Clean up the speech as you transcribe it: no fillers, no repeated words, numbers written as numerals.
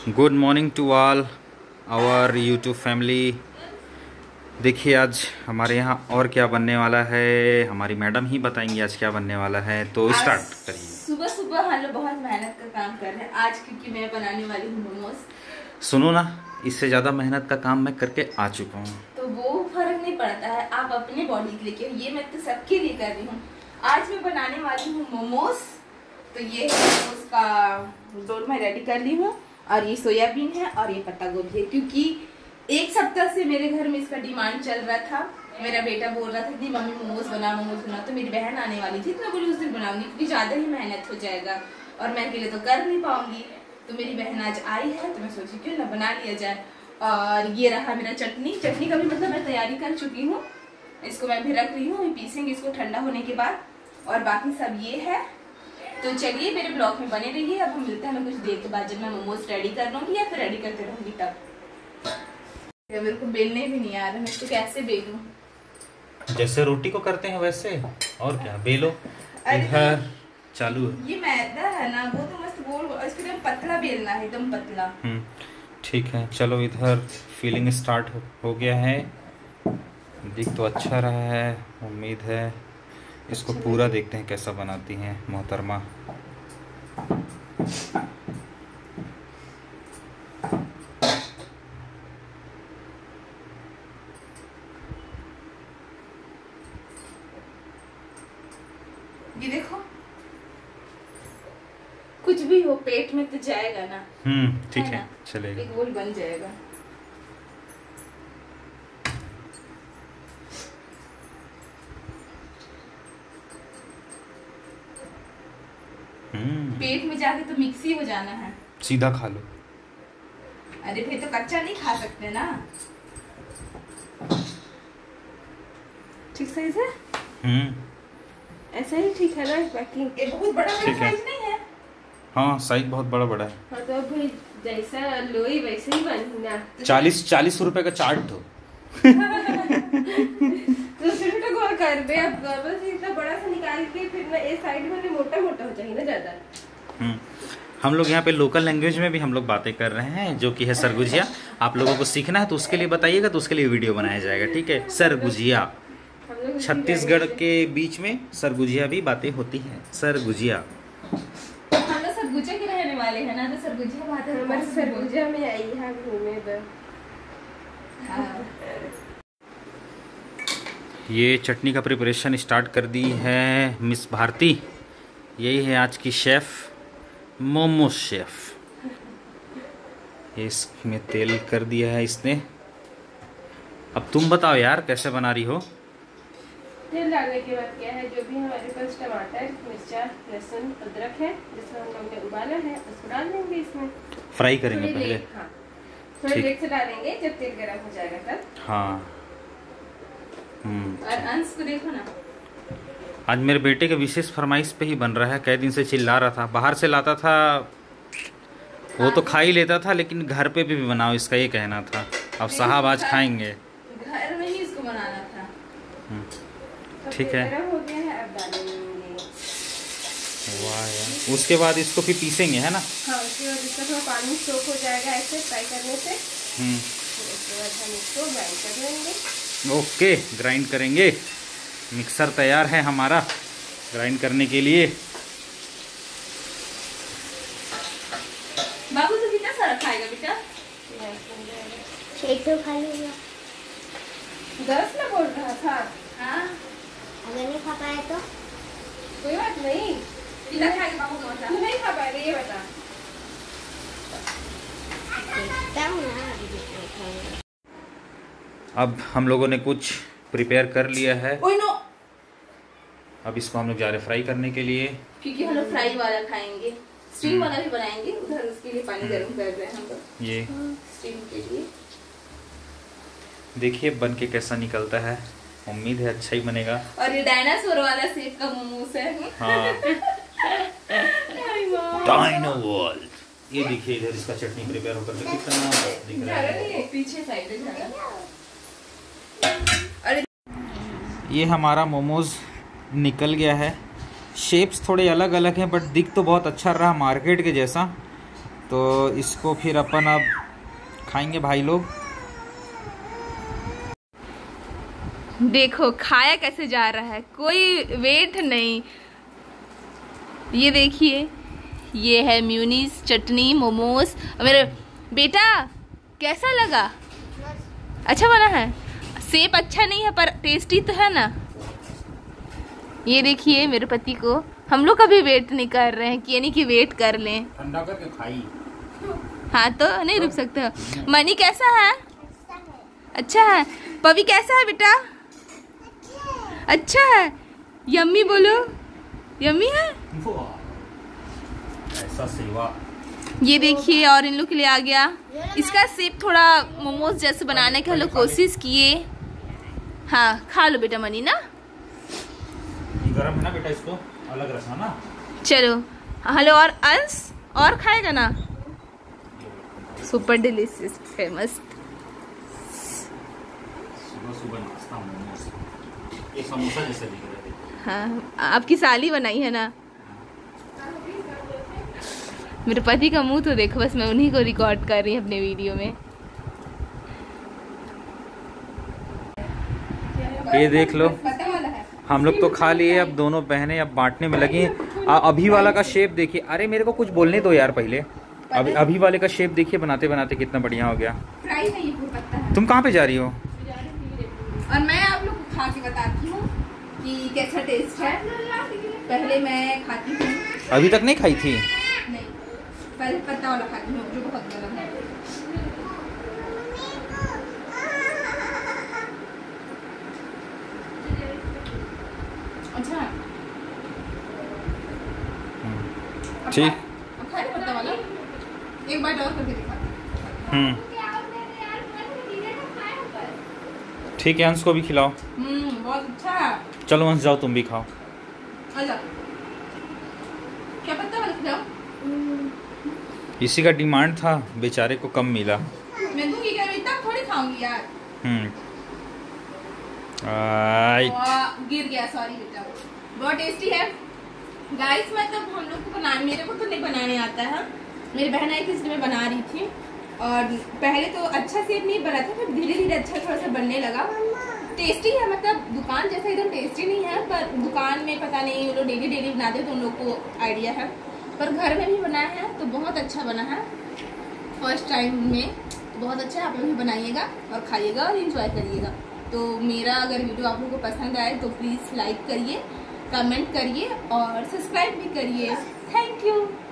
Good morning to all our YouTube family. देखिए आज हमारे यहाँ और क्या बनने वाला है, हमारी मैडम ही बताएंगी आज क्या बनने वाला है। तो स्टार्ट करिए। सुबह सुबह हम लोग बहुत मेहनत का काम कर रहे हैं आज, क्योंकि मैं बनाने वाली हूँ मोमोज। सुनो ना, इससे ज़्यादा मेहनत का काम मैं करके आ चुका हूँ, तो वो फर्क नहीं पड़ता है। आप अपने बॉडी के लिए, ये मैं तो सबके लिए कर रही हूँ। आज मैं बनाने वाली हूँ मोमोज। तो ये मोमोज का डो मैं रेडी कर ली हूँ, और ये सोयाबीन है और ये पत्ता गोभी है, क्योंकि एक सप्ताह से मेरे घर में इसका डिमांड चल रहा था। मेरा बेटा बोल रहा था कि मम्मी मोमोज बना। तो मेरी बहन आने वाली थी, तो मैं बोली उस दिन बनाऊंगी, क्योंकि ज्यादा ही मेहनत हो जाएगा और मैं अकेले तो कर नहीं पाऊंगी। तो मेरी बहन आज आई है, तो मैं सोची क्यों ना बना लिया जाए। और ये रहा मेरा चटनी का भी मतलब मैं तैयारी कर चुकी हूँ। इसको मैं भी रख रही हूँ, पीसेंगे इसको ठंडा होने के बाद। और बाकी सब ये है। तो चलिए मेरे ब्लॉग में बने रहिए। अब हम मिलते हैं कुछ देर के बाद, जब मैं मोमोज रेडी कर लूंगी या फिर रेडी करते रहूंगी तब। मेरे को बेलने भी नहीं आ रहा, मैं इसको कैसे बेलूं? जैसे रोटी को करते हैं वैसे, और क्या बेलो। इधर चालू है, ये मैदा है ना, वो तो मस्त गोल, इसको एकदम पतला बेलना है, एकदम पतला। ठीक है, चलो इधर फिलिंग स्टार्ट हो गया है। दिख तो अच्छा रहा है, उम्मीद है इसको पूरा देखते हैं कैसा बनाती हैं मोहतरमा। ये देखो, कुछ भी हो पेट में तो जाएगा ना। ठीक है, चलेगा, एक गोल बन जाएगा। पेट में जाके तो मिक्सी हो जाना है, सीधा खा लो। अरे फिर तो कच्चा नहीं खा सकते ना। ठीक सही से ऐसा ही ठीक है ना। बाकी ये बहुत बड़ा साइज नहीं है। हाँ, साइज बहुत बड़ा बड़ा है। हाँ, तो भाई जैसा लोई वैसे ही बनना। 40 रुपए का चार्ट दो। तो छोटा गोल कर दे। अब बस इतना बड़ा सा निकाल के फिर ना ये साइड में भी मोटा मोटा हो जाएगा ना ज्यादा। हम लोग यहाँ पे लोकल लैंग्वेज में भी हम लोग बातें कर रहे हैं, जो कि है सरगुजिया। आप लोगों को सीखना है तो उसके लिए बताइएगा, तो उसके लिए वीडियो बनाया जाएगा। ठीक है, सरगुजिया। छत्तीसगढ़ के बीच में सरगुजिया भी बातें होती हैं। सरगुजिया, हम लोग सरगुजिया के रहने वाले हैं ना, तो सरगुजिया बात है हमारे। सरगुजिया में आई है घूमे। ये चटनी का प्रिपरेशन स्टार्ट कर दी है मिस भारती। यही है आज की शेफ, मोमो शेफ। इसमें तेल कर दिया है इसने। अब तुम बताओ यार, कैसे बना रही हो? तेल डालने के बाद क्या है, जो भी हमारे पास टमाटर, मिर्चा, लहसुन, अदरक है, जिसको हम लोग ने उबाला है, उसको डाल देंगे इसमें। फ्राई करेंगे पहले? हाँ, थोड़ी देर से डालेंगे, जब तेल गर्म हो जाएगा तब। हाँ। और अंश को देखो ना, आज मेरे बेटे के विशेष फरमाइश पे ही बन रहा है। कई दिन से चिल्ला रहा था, बाहर से लाता था वो तो खा ही लेता था, लेकिन घर पे भी बनाओ इसका ये कहना था। अब साहब आज खाएंगे, घर में ही इसको बनाना था। ठीक है, हो गया है, अब डालेंगे। वाह यार, उसके बाद इसको फिर पीसेंगे, है ना? हाँ, उसके बाद इसका थोड़ा पानी सोख हो जाएगा ऐसे फ्राई करने से। उसके बाद हम इसको ग्राइंड कर लेंगे। ओके, ग्राइंड करेंगे। मिक्सर तैयार है हमारा ग्राइंड करने के लिए। बाबू तो कितना सारा खाएगा बेटा? एक तो खा लेगा। 10 में बोल रहा था। हाँ, अगर नहीं खा पाए तो कोई बात नहीं। कितना खाएगा बाबू का बता? तू नहीं खा पाएगा ये बता। देखता हूँ ना। अब हम लोगों ने कुछ प्रिपेयर कर लिया है। ओए नो। अब इसको हम लोग जा रहे फ्राई करने के लिए, क्योंकि हम लोग फ्राई वाला खाएंगे, स्टीम वाला भी बनाएंगे। उधर उसके लिए पानी गर्म कर रहे हैं हम लोग, ये स्टीम के लिए। देखिए बन के कैसा निकलता है, उम्मीद है अच्छा ही बनेगा। और ये डायनासोर वाला शेप का मोमोज है। हाँ। Dino world. ये देखिए इधर इसका चटनी प्रिपेयर होकर के कितना दिख रहा है। पीछे साइड है। ये हमारा मोमोज निकल गया है। शेप्स थोड़े अलग अलग हैं, बट दिख तो बहुत अच्छा रहा, मार्केट के जैसा। तो इसको फिर अपन अब खाएंगे भाई लोग। देखो खाया कैसे जा रहा है, कोई वेट नहीं। ये देखिए, ये है म्यूनीस चटनी मोमोज। मेरे बेटा कैसा लगा? अच्छा बना है? शेप अच्छा नहीं है पर टेस्टी तो है ना। ये देखिए मेरे पति को, हम लोग कभी वेट नहीं कर रहे हैं कि यानी कि वेट कर लें। ठंडा करके खाई। हाँ तो नहीं रुक सकते हो। मनी कैसा है? अच्छा है। पवी कैसा है बेटा? अच्छा है। यम्मी बोलो, यम्मी है। ऐसा सेवा। ये देखिए और इन लोग के लिए आ गया। इसका शेप थोड़ा मोमोज जैसे बनाने की हम लोग कोशिश किए। हाँ खा लो बेटा मनी ना। गरम है ना बेटा, इसको अलग रखना ना। चलो हेलो। और अंश और खाएगा ना? Super delicious famous. सुबह सुबह नाश्ता मोमोज, ये समोसा जैसे दिख रहे थे। हाँ आपकी साली बनाई है ना। मेरे पति का मुंह तो देखो, बस मैं उन्हीं को रिकॉर्ड कर रही हूँ अपने वीडियो में। ये देख लो, हम लोग तो खा लिए, अब दोनों बहनें अब बांटने में लगी हैं। अभी वाला का शेप देखिए। अरे मेरे को कुछ बोलने दो यार पहले। अभी वाले का शेप देखिए, बनाते बनाते कितना बढ़िया हो गया। फ्राई है ये पत्ता है। तुम कहाँ पे जा रही हो? और मैं आप लोग को खा के बताती हूँ कि कैसा टेस्ट है। पहले मैं खाती हूँ। अभी तक नहीं खाई थी? नहीं, पहले पत्ता वाला खाती हूँ जो बहुत गरम है। अच्छा ठीक। अब खाए पत्ता वाला, एक बार और करके दिखाती हूँ। ठीक है, अंश को भी खिलाओ। बहुत अच्छा है। चलो अंश जाओ, तुम भी खाओ। अच्छा क्या पत्ता वाला खिलाओ? इसी का डिमांड था, बेचारे को कम मिला। मैं दूंगी क्या? मैं इतना थोड़ी खाऊंगी यार। गिर गया, सॉरी बेटा। बहुत टेस्टी है गाइस। मतलब हम लोग को बनाने, मेरे को तो नहीं बनाने आता है। मेरी बहन आई थी इसलिए मैं बना रही थी। और पहले तो अच्छा से नहीं बना था, फिर धीरे धीरे अच्छा थोड़ा सा बनने लगा। टेस्टी है, मतलब दुकान जैसा एकदम टेस्टी नहीं है, पर दुकान में पता नहीं वो लोग डेली डेली बनाते तो उन लोग को आइडिया है। पर घर में भी बनाया है तो बहुत अच्छा बना है। फर्स्ट टाइम में बहुत अच्छा है। आप लोग भी बनाइएगा और खाइएगा और एंजॉय करिएगा। तो मेरा अगर वीडियो आप लोगों को पसंद आए तो प्लीज़ लाइक करिए, कमेंट करिए और सब्सक्राइब भी करिए। Thank you.